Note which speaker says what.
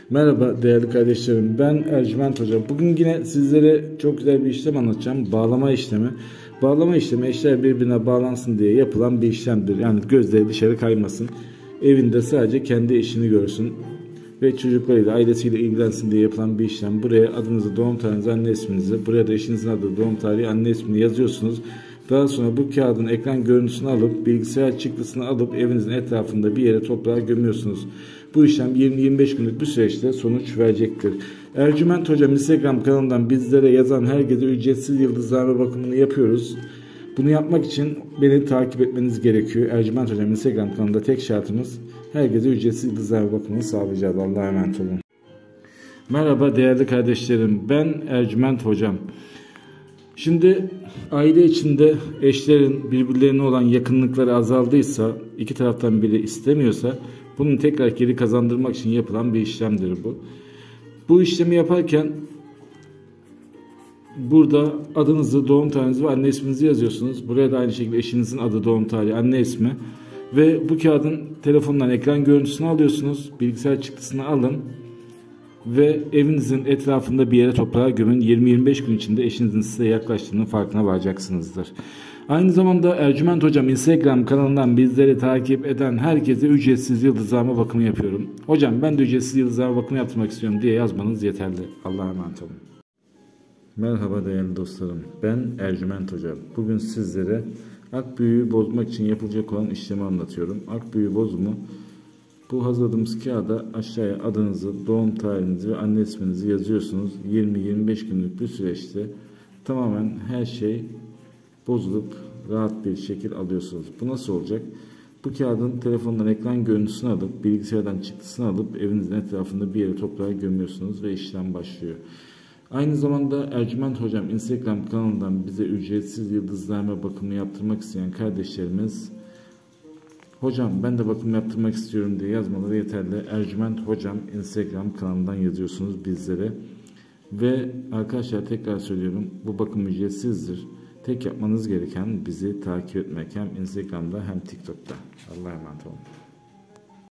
Speaker 1: Merhaba değerli kardeşlerim, ben Ercüment Hoca. Bugün yine sizlere çok güzel bir işlem anlatacağım. Bağlama işlemi. Bağlama işlemi eşler birbirine bağlansın diye yapılan bir işlemdir. Yani gözleri dışarı kaymasın. Evinde sadece kendi eşini görsün ve çocuklarıyla, ailesiyle ilgilensin diye yapılan bir işlem. Buraya adınızı, doğum tarihinizi, anne isminizi, buraya da eşinizin adı, doğum tarihi, anne ismini yazıyorsunuz. Daha sonra bu kağıdın ekran görüntüsünü alıp, bilgisayar çıktısını alıp evinizin etrafında bir yere toprağa gömüyorsunuz. Bu işlem 20-25 günlük bir süreçte sonuç verecektir. Ercüment Hocam Instagram kanalından bizlere yazan herkese ücretsiz yıldızlarla bakımını yapıyoruz. Bunu yapmak için beni takip etmeniz gerekiyor. Ercüment Hocam Instagram kanalında tek şartımız herkese ücretsiz yıldızlarla bakımını sağlayacağız. Allah'a emanet olun. Merhaba değerli kardeşlerim, ben Ercüment Hocam. Şimdi aile içinde eşlerin birbirlerine olan yakınlıkları azaldıysa, iki taraftan biri istemiyorsa bunu tekrar geri kazandırmak için yapılan bir işlemdir bu. Bu işlemi yaparken burada adınızı, doğum tarihinizi ve anne isminizi yazıyorsunuz. Buraya da aynı şekilde eşinizin adı, doğum tarihi, anne ismi ve bu kağıdın telefondan ekran görüntüsünü alıyorsunuz. Bilgisayar çıktısını alın ve evinizin etrafında bir yere toprağa gömün. 20-25 gün içinde eşinizin size yaklaştığının farkına varacaksınızdır. Aynı zamanda Ercüment Hocam Instagram kanalından bizleri takip eden herkese ücretsiz yıldızlama bakımı yapıyorum. Hocam ben de ücretsiz yıldızlama bakımı yaptırmak istiyorum diye yazmanız yeterli. Allah'a emanet olun. Merhaba değerli dostlarım. Ben Ercüment Hocam. Bugün sizlere akbüyü bozmak için yapılacak olan işlemi anlatıyorum. Akbüyü bozumu, bu hazırladığımız kağıda aşağıya adınızı, doğum tarihinizi ve anne isminizi yazıyorsunuz. 20-25 günlük bir süreçte tamamen her şey bozulup rahat bir şekil alıyorsunuz. Bu nasıl olacak? Bu kağıdın telefondan ekran görüntüsünü alıp, bilgisayardan çıktısını alıp evinizin etrafında bir yere toprağa gömüyorsunuz ve işlem başlıyor. Aynı zamanda Ercüment Hocam Instagram kanalından bize ücretsiz yıldızlarla bakımı yaptırmak isteyen kardeşlerimiz, hocam ben de bakım yaptırmak istiyorum diye yazmaları yeterli. Ercüment Hocam Instagram kanalından yazıyorsunuz bizlere. Ve arkadaşlar tekrar söylüyorum, bu bakım ücretsizdir. Tek yapmanız gereken bizi takip etmek, hem Instagram'da hem TikTok'ta. Allah'a emanet olun.